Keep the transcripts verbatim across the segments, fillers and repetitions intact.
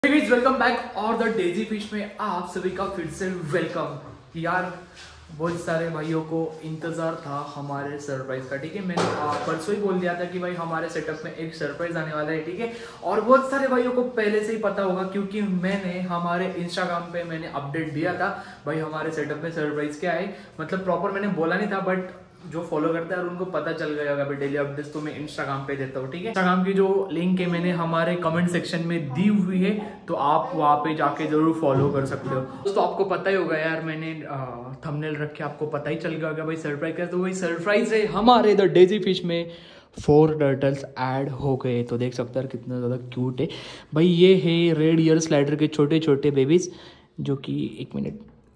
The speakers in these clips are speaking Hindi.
वेलकम बैक और द डेजी फिश में आप सभी का फिर से वेलकम। यार बहुत सारे भाइयों को इंतज़ार था हमारे सरप्राइज का, ठीक है। मैंने परसों ही बोल दिया था कि भाई हमारे सेटअप में एक सरप्राइज आने वाला है, ठीक है। और बहुत सारे भाइयों को पहले से ही पता होगा क्योंकि मैंने हमारे इंस्टाग्राम पे मैंने अपडेट दिया था भाई हमारे सेटअप में सरप्राइज क्या है। मतलब प्रॉपर मैंने बोला नहीं था, बट जो फॉलो करता है और उनको पता चल गया होगा डेली अपडेट्स तो मैं इंस्टाग्राम पे देता हूँ, ठीक है। इंस्टाग्राम की जो लिंक है मैंने हमारे कमेंट सेक्शन में दी हुई है, तो आप वहाँ पे जाके जरूर फॉलो कर सकते हो। दोस्तों आपको पता ही होगा यार, मैंने थंबनेल रख के आपको पता ही चल गया होगा भाई सरप्राइज क्या। तो वही सरप्राइज है, हमारे द डेजी फिश में फोर टर्टल्स ऐड हो गए। तो देख सकते हैं कितना ज़्यादा क्यूट है भाई। ये है रेड ईयर स्लाइडर के छोटे छोटे बेबीज, जो कि एक मिनट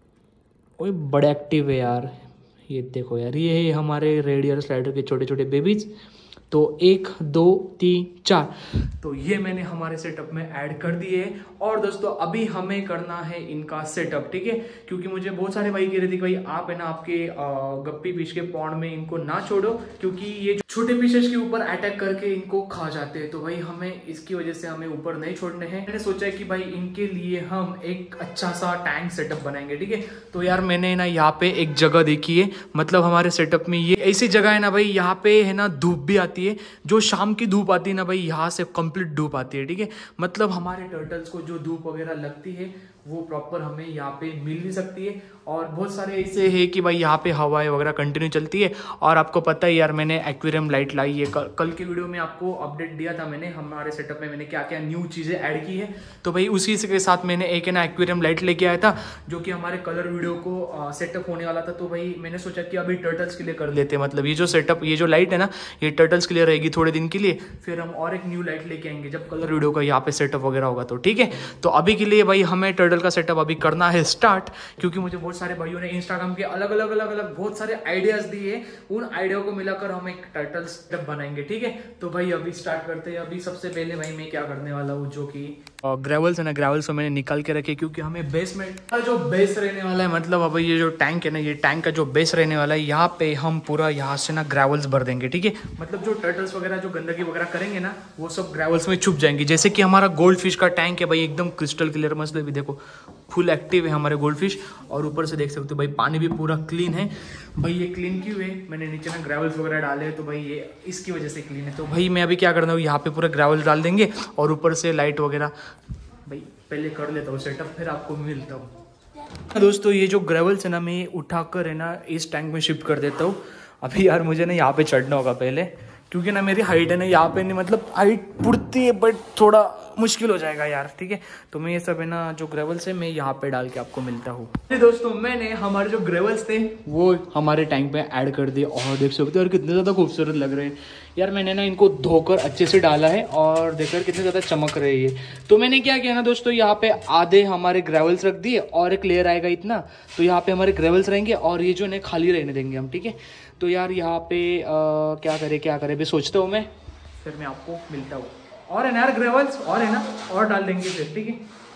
वो बड़े एक्टिव है यार। ये देखो यार, ये है हमारे रेड ईयर स्लाइडर के छोटे छोटे बेबीज। तो एक दो तीन चार, तो ये मैंने हमारे सेटअप में ऐड कर दिए। और दोस्तों अभी हमें करना है इनका सेटअप, ठीक है। क्योंकि मुझे बहुत सारे भाई कह रहे थे भाई आप है ना आपके गप्पी फिश के पॉन्ड में इनको ना छोड़ो, क्योंकि ये छोटे फिशेस के ऊपर अटैक करके इनको खा जाते हैं। तो भाई हमें इसकी वजह से हमें ऊपर नहीं छोड़ने हैं। मैंने सोचा है कि भाई इनके लिए हम एक अच्छा सा टैंक सेटअप बनाएंगे, ठीक है। तो यार मैंने ना यहाँ पे एक जगह देखी है, मतलब हमारे सेटअप में ये ऐसी जगह है ना भाई, यहाँ पे है ना धूप भी आती है। जो शाम की धूप आती है ना भाई, यहाँ से कंप्लीट धूप आती है, ठीक है। मतलब हमारे टर्टल्स को जो धूप वगैरह लगती है वो प्रॉपर हमें यहाँ पे मिल भी सकती है। और बहुत सारे ऐसे है कि भाई यहाँ पे हवाएं वगैरह कंटिन्यू चलती है। और आपको पता है यार, मैंने एक्वेरियम लाइट लाई है। कल, कल की वीडियो में आपको अपडेट दिया था मैंने हमारे सेटअप में मैंने क्या क्या न्यू चीज़ें ऐड की है। तो भाई उसी के साथ मैंने एक है ना एक्वेरियम लाइट लेके आया था, जो कि हमारे कलर वीडियो को सेटअप होने वाला था। तो भाई मैंने सोचा कि अभी टर्टल्स के लिए कर लेते हैं। मतलब ये जो सेटअप, ये जो लाइट है ना, ये टर्टल्स के लिए रहेगी थोड़े दिन के लिए। फिर हम और एक न्यू लाइट लेके आएंगे जब कलर वीडियो का यहाँ पे सेटअप वगैरह होगा, तो ठीक है। तो अभी के लिए भाई हमें टर्टल का सेटअप अभी करना है स्टार्ट, क्योंकि मुझे बहुत सारे भाइयों ने इंस्टाग्राम के अलग अलग अलग अलग बहुत सारे आइडियाज दिए। उन आइडिया को मिलाकर हम एक टर्टल सेटअप बनाएंगे, ठीक है। तो भाई अभी स्टार्ट करते हैं। अभी सबसे पहले भाई मैं क्या करने वाला हूँ, जो कि ग्रेवल्स है ना, ग्रेवल्स को मैंने निकाल के रखे, क्योंकि हमें बेसमेंट का जो बेस रहने वाला है, मतलब अब ये जो टैंक है ना, ये टैंक का जो बेस रहने वाला है, यहाँ पे हम पूरा यहाँ से ना ग्रेवल्स भर देंगे, ठीक है। मतलब जो टर्टल्स वगैरह जो गंदगी वगैरह करेंगे ना, वो सब ग्रेवल्स में छुप जाएंगे। जैसे कि हमारा गोल्ड फिश का टैंक है भाई, एकदम क्रिस्टल क्लियर, मसले भी देखो फुल एक्टिव है हमारे गोल्ड फिश। और ऊपर से देख सकते हो भाई पानी भी पूरा क्लीन है भाई। ये क्लीन क्यों है, मैंने नीचे ना ग्रेवल्स वगैरह डाले हैं, तो भाई ये इसकी वजह से क्लीन है। तो भाई मैं अभी क्या करना हूँ, यहाँ पे पूरा ग्रेवल्स डाल देंगे और ऊपर से लाइट वगैरह भाई पहले कर लेता हूँ सेटअप, फिर आपको मिलता हूँ। दोस्तों ये जो ग्रेवल्स है ना, मैं उठाकर है ना इस टैंक में शिफ्ट कर देता हूँ। अभी यार मुझे ना यहाँ पे चढ़ना होगा पहले, क्योंकि ना मेरी हाइट है ना यहाँ पे नहीं, मतलब हाइट पुरती है बट थोड़ा मुश्किल हो जाएगा यार, ठीक है। तो मैं ये सब है ना जो ग्रेवल्स है मैं यहाँ पे डाल के आपको मिलता हूँ। दोस्तों मैंने हमारे जो ग्रेवल्स थे वो हमारे टैंक पे ऐड कर दिए, और देख सकते हो और कितने ज़्यादा खूबसूरत लग रहे हैं यार। मैंने ना इनको धोकर अच्छे से डाला है और देखकर कितने ज़्यादा चमक रहे हैं। तो मैंने क्या किया ना दोस्तों, यहाँ पे आधे हमारे ग्रेवल्स रख दिए और एक लेयर आएगा इतना, तो यहाँ पे हमारे ग्रेवल्स रहेंगे और ये जो है खाली रहने देंगे हम, ठीक है। तो यार यहाँ पे आ, क्या करे क्या करे भी सोचता हूँ मैं, फिर मैं आपको मिलता हूँ। और है ना यार ग्रेवल्स और है ना और डाल देंगे फिर, ठीक है।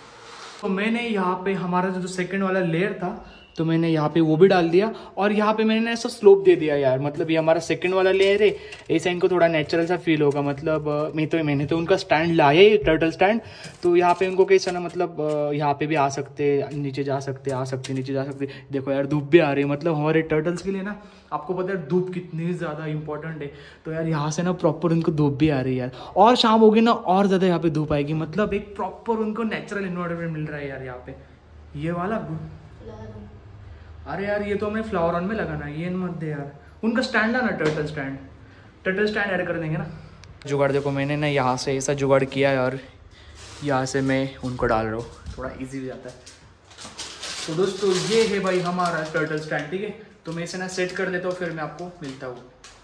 तो मैंने यहाँ पे हमारा जो सेकंड वाला लेयर था, तो मैंने यहाँ पे वो भी डाल दिया। और यहाँ पे मैंने ऐसा स्लोप दे दिया यार, मतलब ये हमारा सेकंड वाला लेयर है, ऐसा इनको थोड़ा नेचुरल सा फील होगा। मतलब मैं तो मैंने तो उनका स्टैंड लाया है, टर्टल स्टैंड। तो यहाँ पे उनको कैसा ना, मतलब यहाँ पे भी आ सकते, नीचे जा सकते, आ सकते नीचे जा सकते। देखो यार धूप भी आ रही है, मतलब हमारे टर्टल्स के लिए ना आपको पता है धूप कितनी ज़्यादा इंपॉर्टेंट है। तो यार यहाँ से ना प्रॉपर उनको धूप भी आ रही है यार, और शाम होगी ना और ज़्यादा यहाँ पे धूप आएगी। मतलब एक प्रॉपर उनको नेचुरल इन्वायरमेंट मिल रहा है यार यहाँ पे। ये वाला अरे यार ये तो हमें फ्लावर ऑन में लगाना है, ये मत दे यार। उनका स्टैंड है ना, turtle stand, turtle stand add कर देंगे ना। जुगाड़ देखो मैंने ना यहाँ से ऐसा जुगाड़ किया है, और यहाँ से मैं उनको डाल रहा हूँ, थोड़ा ईजी हो जाता है। तो दोस्तों ये है भाई हमारा टर्टल स्टैंड, ठीक है। तो मैं इसे ना सेट कर लेता हूँ, फिर मैं आपको मिलता हूँ।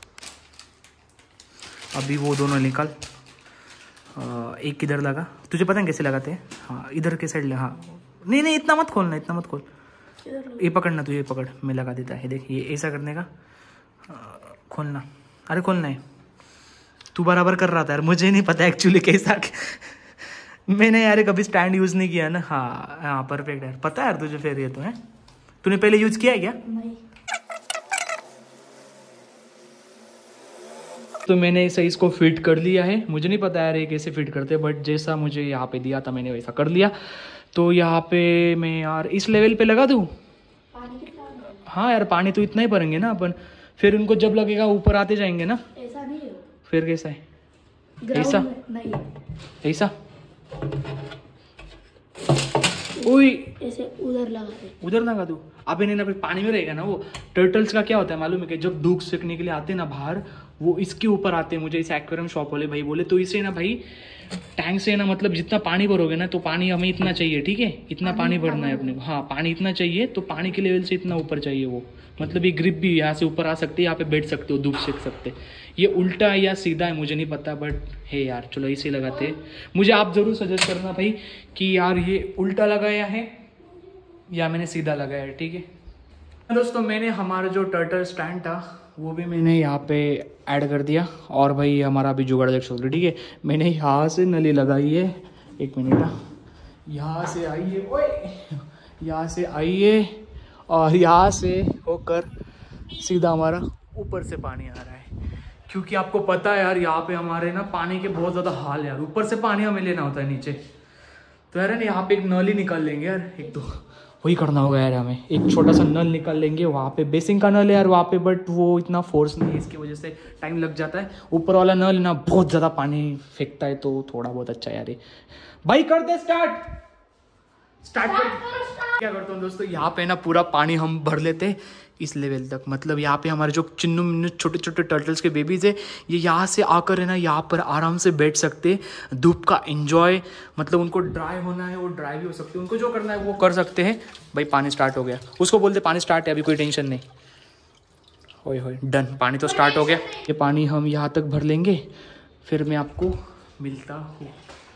अभी वो दोनों निकाल, एक किधर लगा तुझे पता है कैसे लगाते हैं? हाँ इधर के साइड ले, हाँ नहीं नहीं इतना मत खोलना, इतना मत खोल, ये पकड़ना, तुझे पकड़, मैं लगा देता है। देख ये ऐसा करने का, खोलना, अरे खोलना है। तू बराबर कर रहा था यार, मुझे नहीं पता एक्चुअली कैसा मैंने यार कभी स्टैंड यूज़ नहीं किया ना। हाँ हाँ परफेक्ट है, पता है यार तुझे। फिर ये तो है, तूने पहले यूज़ किया है क्या? नहीं। तो मैंने इसे इसको फिट कर लिया है। मुझे नहीं पता यार ये कैसे फिट करते, बट जैसा मुझे यहाँ पे दिया था मैंने वैसा कर लिया। तो यहाँ पे मैं यार इस लेवल पे लगा दूँ। हाँ यार पानी तो इतना ही भरेंगे ना अपन, फिर उनको जब लगेगा ऊपर आते जाएंगे ना। ऐसा नहीं है, फिर कैसा है? ऐसा नहीं, ऐसा ओए ऐसे उधर लगा दे, उधर लगा दो। अब इन्हें ना फिर पानी में रहेगा ना वो। टर्टल्स का क्या होता है मालूम है कि जब धूप सेकने के लिए आते हैं ना बाहर, वो इसके ऊपर आते हैं। मुझे इस एक्वेरियम शॉप वाले भाई बोले तो इसे ना भाई टैंक से ना मतलब जितना पानी भरोगे ना तो पानी हमें इतना चाहिए, ठीक है, इतना पानी भरना है अपने को। हाँ पानी इतना चाहिए, तो पानी के लेवल से इतना ऊपर चाहिए वो। मतलब ये ग्रिप भी यहाँ से ऊपर आ सकती है, यहाँ पे बैठ सकते हो, धूप सेक सकते। ये उल्टा है या सीधा है मुझे नहीं पता, बट है यार चलो इसे लगाते। मुझे आप जरूर सजेस्ट करना भाई कि यार ये उल्टा लगाया है या मैंने सीधा लगाया है, ठीक है दोस्तों। मैंने हमारा जो टर्टल स्टैंड था वो भी मैंने यहाँ पे ऐड कर दिया। और भाई हमारा अभी जुगाड़ देख सकते, ठीक है। मैंने यहाँ से नली लगाई है, एक मिनट, यहाँ से आई है, ओए यहाँ से आई है और यहाँ से होकर सीधा हमारा ऊपर से पानी आ रहा है। क्योंकि आपको पता है यार यहाँ पे हमारे ना पानी के बहुत ज़्यादा हाल है यार, ऊपर से पानी हमें लेना होता है नीचे। तो यार यहाँ पे एक नल ही निकाल लेंगे यार, एक तो वही करना होगा यार हमें। एक छोटा सा नल निकाल लेंगे, वहाँ पे बेसिंग का नल है यार वहाँ पे, बट वो इतना फोर्स नहीं है, इसकी वजह से टाइम लग जाता है। ऊपर वाला नल ना बहुत ज़्यादा पानी फेंकता है, तो थोड़ा बहुत अच्छा यार ये भाई कर दे स्टार्ट स्टार्ट कर। क्या करता हूँ दोस्तों, यहाँ पे ना पूरा पानी हम भर लेते हैं इस लेवल तक। मतलब यहाँ पे हमारे जो चिन्नू मिन्नू छोटे छोटे टर्टल्स के बेबीज है, ये यहाँ से आकर है ना यहाँ पर आराम से बैठ सकते, धूप का एंजॉय, मतलब उनको ड्राई होना है वो ड्राई भी हो सकते हैं, उनको जो करना है वो कर सकते हैं। भाई पानी स्टार्ट हो गया, उसको बोलते पानी स्टार्ट है, अभी कोई टेंशन नहीं। होए होए डन, पानी तो स्टार्ट हो गया। ये पानी हम यहाँ तक भर लेंगे, फिर मैं आपको मिलता हूँ।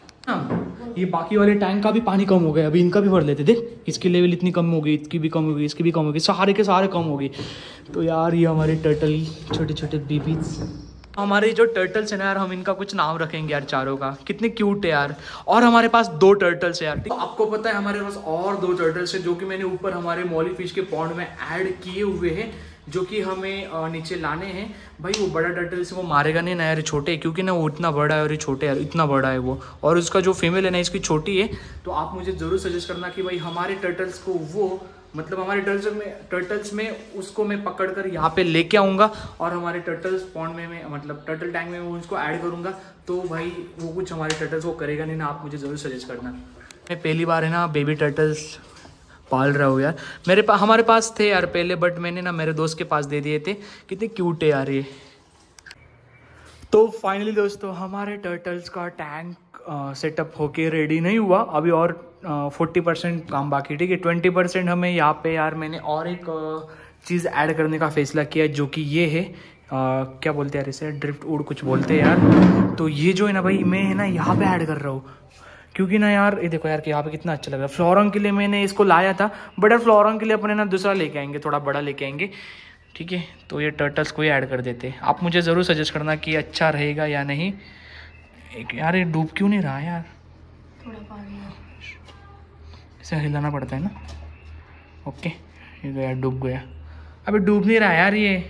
हाँ ये बाकी वाले टैंक का भी पानी कम हो गया, अभी इनका भी भर लेते। देख इसकी लेवल इतनी कम हो गई, इसकी भी कम हो गई, इसकी भी कम हो गई, सारे के सारे कम हो गई। तो यार ये हमारे टर्टल छोटे छोटे बेबीज, हमारे जो टर्टल्स है ना यार, हम इनका कुछ नाम रखेंगे यार चारों का। कितने क्यूट है यार। और हमारे पास दो टर्टल्स है यार, तो आपको पता है हमारे पास और दो टर्टल्स है जो कि मैंने ऊपर हमारे मॉली फिश के पॉन्ड में ऐड किए हुए हैं, जो कि हमें नीचे लाने हैं। भाई वो बड़ा टर्टल से वो मारेगा नहीं ना यार, छोटे, क्योंकि ना वो इतना बड़ा है और ये छोटे यार, इतना बड़ा है वो। और उसका जो फीमेल है ना इसकी छोटी है। तो आप मुझे ज़रूर सजेस्ट करना कि भाई हमारे टर्टल्स को वो, मतलब हमारे टर्टल्स में टर्टल्स में उसको मैं पकड़ कर यहाँ पे लेके आऊँगा और हमारे टर्टल्स पॉन्ड में मैं मतलब टर्टल टैंक में मैं उसको ऐड करूँगा। तो भाई वो कुछ हमारे टर्टल्स को करेगा नहीं ना, आप मुझे ज़रूर सजेस्ट करना। मैं पहली बार है ना बेबी टर्टल्स पाल रहा हूँ यार। मेरे पास हमारे पास थे यार पहले, बट मैंने ना मेरे दोस्त के पास दे दिए थे। कितने क्यूट है यार ये। तो फाइनली दोस्तों हमारे टर्टल्स का टैंक सेटअप होके रेडी नहीं हुआ अभी, और फोर्टी परसेंट काम बाकी, ठीक है। ट्वेंटी परसेंट हमें यहाँ पे यार मैंने और एक चीज़ ऐड करने का फैसला किया, जो कि ये है आ, क्या बोलते हैं यार इसे, ड्रिफ्ट वुड कुछ बोलते हैं यार। तो ये जो है ना भाई मैं है ना यहाँ पे ऐड कर रहा हूँ, क्योंकि ना यार ये देखो यार कि यहाँ पे कितना अच्छा लग रहा है। फ्लोरंग के लिए मैंने इसको लाया था, बट यार फ्लोरंग के लिए अपने ना दूसरा लेके आएंगे, थोड़ा बड़ा लेके आएंगे, ठीक है। तो ये टर्टल्स को ही ऐड कर देते। आप मुझे ज़रूर सजेस्ट करना कि अच्छा रहेगा या नहीं। एक यार ये डूब क्यों नहीं रहा है यार, थोड़ा पानी इसे हिलाना पड़ता है ना। ओके ये गया, डूब गया। अबे डूब नहीं रहा यार ये,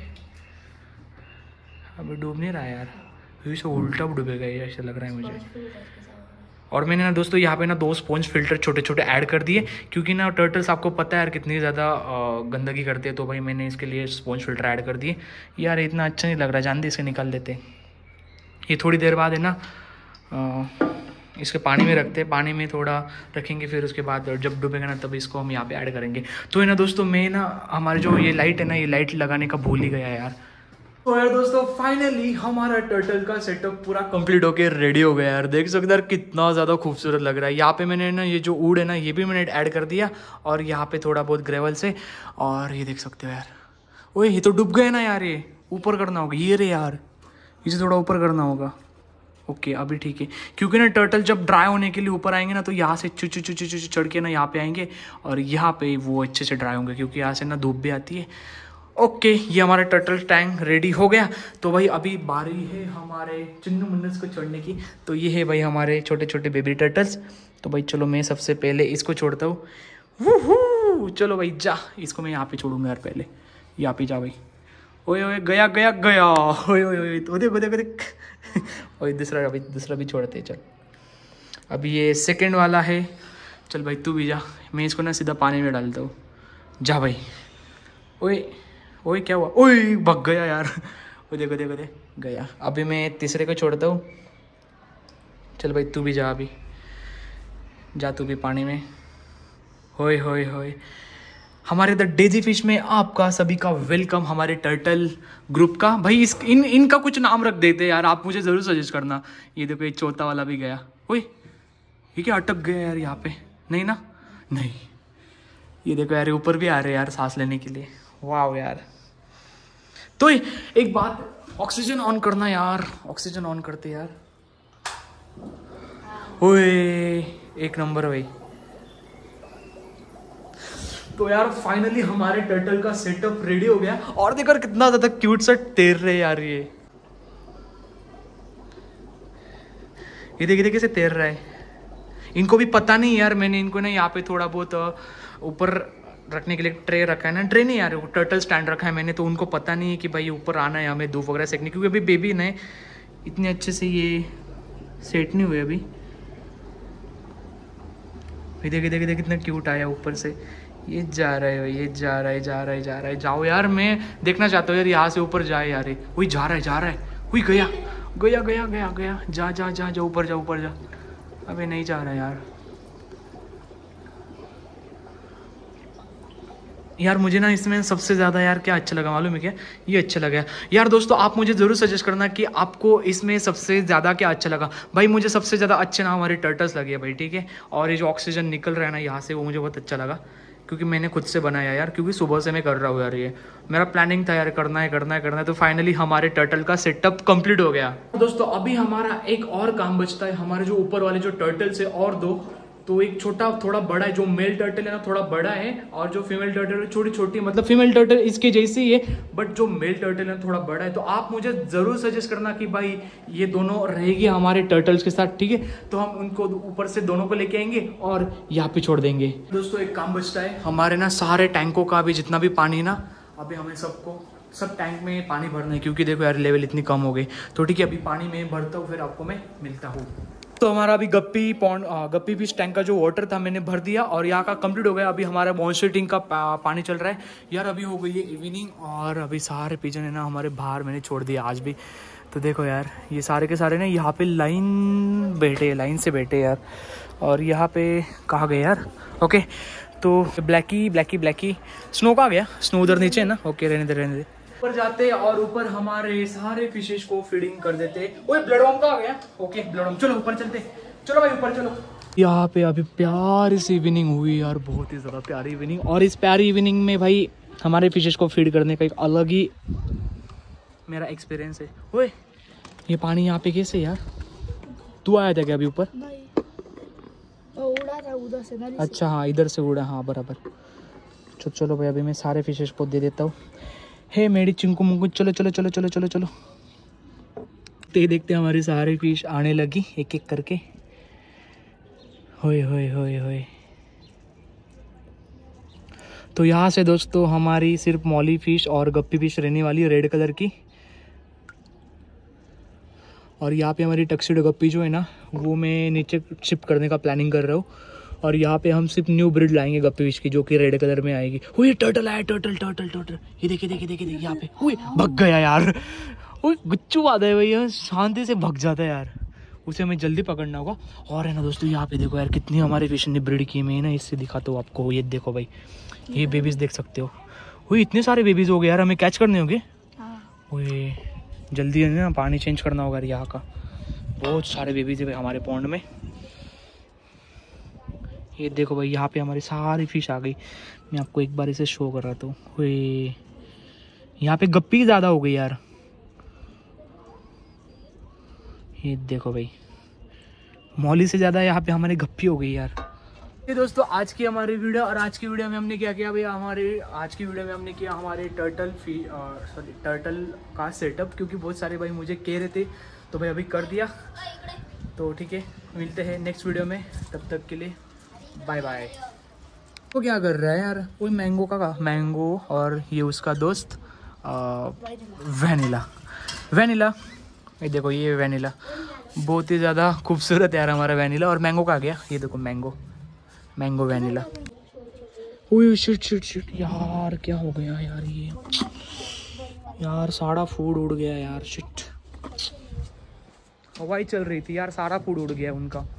अबे डूब नहीं रहा यार, इसे उल्टा डूबेगा ये ऐसा लग रहा है मुझे। और मैंने ना दोस्तों यहाँ पे ना दो स्पॉन्ज फिल्टर छोटे छोटे ऐड कर दिए, क्योंकि ना टर्टल्स आपको पता है यार कितनी ज़्यादा गंदगी करते हैं। तो भाई मैंने इसके लिए स्पॉन्ज फिल्टर ऐड कर दिए। यार इतना अच्छा नहीं लग रहा, जान दे इसे निकाल देते। ये थोड़ी देर बाद है ना आ, इसके पानी में रखते हैं, पानी में थोड़ा रखेंगे, फिर उसके बाद जब डूबेगा ना तब इसको हम यहाँ पे ऐड करेंगे। तो है ना दोस्तों मैं ना हमारे जो ये लाइट है ना, ये लाइट लगाने का भूल ही गया यार। तो यार दोस्तों फाइनली हमारा टर्टल का सेटअप पूरा कंप्लीट होके रेडी हो गया यार। देख सकते यार कितना ज़्यादा खूबसूरत लग रहा है। यहाँ पे मैंने ना ये जो वुड है ना ये भी मैंने ऐड कर दिया, और यहाँ पे थोड़ा बहुत ग्रेवल से। और ये देख सकते हो यार, ओए ये तो डूब गए ना यार, ये ऊपर करना होगा, ये रे यार इसे थोड़ा ऊपर करना होगा। ओके अभी ठीक है, क्योंकि ना टर्टल जब ड्राई होने के लिए ऊपर आएंगे ना तो यहाँ से चु चु चु चु चु चढ़ के ना यहाँ पे आएंगे, और यहाँ पे वो अच्छे से ड्राई होंगे, क्योंकि यहाँ से ना धूप भी आती है। ओके okay, ये हमारा टर्टल टैंक रेडी हो गया। तो भाई अभी बारी है हमारे चिन्नू मुन्नस को छोड़ने की। तो ये है भाई हमारे छोटे छोटे बेबी टर्टल्स। तो भाई चलो मैं सबसे पहले इसको छोड़ता हूँ। वूहू चलो भाई जा, इसको मैं यहाँ पे छोड़ूंगा यार, पहले यहाँ पे जा भाई। ओए ओए गया गया गया, ओए ओए ओए तो देखो देखो देख। ओए दूसरा अभी दूसरा भी छोड़ते चल। अभी ये सेकंड वाला है। चल भाई तू भी जा, मैं इसको ना सीधा पानी में डालता हूँ। जा भाई। ओए ओए क्या हुआ, ओए भग गया यार। वो देखो देखो देख गया। अभी मैं तीसरे को छोड़ता हूँ। चल भाई तू भी जा, अभी जा तू भी पानी में। होए होए होए। हमारे द डेजी फिश में आपका सभी का वेलकम, हमारे टर्टल ग्रुप का। भाई इस इन इनका कुछ नाम रख देते यार, आप मुझे ज़रूर सजेस्ट करना। ये देखो ये चौथा वाला भी गया। ओए ये क्या अटक गया यार यहाँ पे, नहीं ना, नहीं। ये देखो यार ऊपर भी आ रहे यार सांस लेने के लिए, वाह यार। तो एक बात, ऑक्सीजन ऑन करना यार, ऑक्सीजन ऑन करते यार। ओए एक नंबर भाई। तो यार फाइनली हमारे टर्टल का सेटअप रेडी हो गया। और देखो कितना ज्यादा क्यूट सा तैर रहे यार ये ये देखिए देखिए कैसे तैर रहा है। इनको भी पता नहीं यार, मैंने इनको ना यहाँ पे थोड़ा बहुत ऊपर रखने के लिए ट्रे रखा है ना, ट्रे नहीं यार टर्टल स्टैंड रखा है मैंने, तो उनको पता नहीं है कि भाई ऊपर आना है हमें धूप वगैरह सेकने, क्योंकि अभी बेबी ने इतने अच्छे से ये सेट नहीं हुए अभी। देखिए देखिए देखिए कितना क्यूट आया ऊपर से। ये जा रहा है, ये जा रहा है जा रहा है जा रहा है। जाओ यार, मैं देखना चाहता हूँ यार यहाँ से ऊपर जाए यार। वही जा रहा है जा रहा है, वही गया गया गया गया गया। जा जा जा जा ऊपर जा ऊपर जा। अबे नहीं जा रहा यार। यार मुझे ना इसमें सबसे ज़्यादा यार क्या अच्छा लगा मालूम है क्या, ये अच्छा लगा यार। दोस्तों आप मुझे ज़रूर सजेस्ट करना कि आपको इसमें सबसे ज़्यादा क्या अच्छा लगा। भाई मुझे सबसे ज़्यादा अच्छे ना हमारे टर्टल्स लगे भाई, ठीक है। और ये जो ऑक्सीजन निकल रहा है ना यहाँ से, वो मुझे बहुत अच्छा लगा, क्योंकि मैंने खुद से बनाया यार, क्योंकि सुबह से मैं कर रहा हूँ यार। ये मेरा प्लानिंग था यार, करना है करना है करना है। तो फाइनली हमारे टर्टल का सेटअप कंप्लीट हो गया। दोस्तों अभी हमारा एक और काम बचता है। हमारे जो ऊपर वाले जो टर्टल्स है और दो, तो एक छोटा थोड़ा बड़ा है, जो मेल टर्टल है ना थोड़ा बड़ा है, और जो फीमेल टर्टल है छोटी छोटी, मतलब फीमेल टर्टल इसके जैसी ही है, बट जो मेल टर्टल है थोड़ा बड़ा है। तो आप मुझे जरूर सजेस्ट करना कि भाई ये दोनों रहेगी हमारे टर्टल्स के साथ, ठीक है। तो हम उनको ऊपर से दोनों को लेके आएंगे और यहाँ पे छोड़ देंगे। दोस्तों एक काम बचता है हमारे ना, सारे टैंकों का भी जितना भी पानी ना, अभी हमें सबको सब टैंक में पानी भरना है, क्योंकि देखो यार लेवल इतनी कम हो गई। तो ठीक है अभी पानी में भरता हूँ, फिर आपको मैं मिलता हूँ। तो हमारा अभी guppy pond guppy fish tank का जो वाटर था मैंने भर दिया, और यहाँ का कंप्लीट हो गया। अभी हमारा मॉन्स्टर का पा, पानी चल रहा है यार। अभी हो गई है इवनिंग, और अभी सारे पिजन है ना हमारे बाहर मैंने छोड़ दिया आज भी। तो देखो यार ये सारे के सारे ना यहाँ पे लाइन बैठे, लाइन से बैठे यार। और यहाँ पे कहाँ गए यार, ओके। तो ब्लैकी ब्लैकी ब्लैकी स्नो कहाँ गया, स्नो उधर नीचे है ना, ओके रहने दे रहने दे। ऊपर जाते और ऊपर हमारे सारे फिशेस को फीडिंग कर देते। ओए ब्लडवॉर्म का आ गया, ओके ब्लडवॉर्म, चलो ऊपर चलते, चलो भाई ऊपर चलो। यहाँ पे अभी प्यारी सी इवनिंग हुई यार, बहुत ही ज़्यादा प्यारी इवनिंग। और इस प्यारी इवनिंग में भाई हमारे फिशेस को फीड करने का एक अलग ही मेरा एक्सपीरियंस है। ओए ये पानी यहाँ पे कैसे यार, तू आया था क्या अभी ऊपर? उड़ा था उधर से, अच्छा हाँ इधर से उड़ा, हाँ बराबर। चलो चलो भाई अभी मैं सारे फिशेस को दे देता हूँ। हे मेरी चिंकू मुंकू, चलो चलो चलो चलो चलो चलो। देखते देखते हमारी सारी फिश आने लगी एक एक करके। होए होए होए होए। तो यहाँ से दोस्तों हमारी सिर्फ मॉली फिश और गप्पी फिश रहने वाली है, रेड कलर की। और यहाँ पे हमारी टक्सिडो गप्पी जो है ना, वो मैं नीचे शिफ्ट करने का प्लानिंग कर रहा हूँ। और यहाँ पे हम सिर्फ न्यू ब्रीड लाएंगे गप्पी फिश की, जो कि रेड कलर में आएगी। हुई टर्टल आया, टर्टल टर्टल टर्टल, ये देखिए देखिए देखिए देखिए यहाँ पे। हुई भग गया यार, वो गुच्चू आता है भैया, शांति से भग जाता है यार, उसे हमें जल्दी पकड़ना होगा। और है ना दोस्तों यहाँ पे देखो यार कितनी हमारे फिश ने ब्रीड की। मैं ना इससे दिखाता हूँ आपको, ये देखो भाई, ये बेबीज देख सकते हो। हुई इतने सारे बेबीज हो गए यार, हमें कैच करने होंगे। हुई जल्दी है ना, पानी चेंज करना होगा यहाँ का। बहुत सारे बेबीज है हमारे पॉन्ड में। ये देखो भाई यहाँ पे हमारी सारी फिश आ गई। मैं आपको एक बार इसे शो कर रहा था। हुई यहाँ पे गप्पी ज़्यादा हो गई यार। ये देखो भाई मौली से ज़्यादा यहाँ पे हमारी गप्पी हो गई यार। ये दोस्तों आज की हमारी वीडियो, और आज की वीडियो में हमने क्या किया भाई, हमारे आज की वीडियो में हमने किया हमारे टर्टल फी सॉरी टर्टल का सेटअप, क्योंकि बहुत सारे भाई मुझे कह रहे थे, तो भाई अभी कर दिया। तो ठीक है मिलते हैं नेक्स्ट वीडियो में, तब तक के लिए बाय बाय। वो क्या कर रहा है यार, कोई मैंगो का मैंगो और ये उसका दोस्त वैनिला वैनिला ये देखो, ये वैनिला बहुत ही ज़्यादा खूबसूरत है यार हमारा वैनिला। और मैंगो का आ गया, ये देखो mango mango vanilla. Oh shit shit shit यार, क्या हो गया यार, ये यार सारा फूड उड़ गया यार, शिट। हवाई चल रही थी यार, सारा फूड उड़ गया उनका।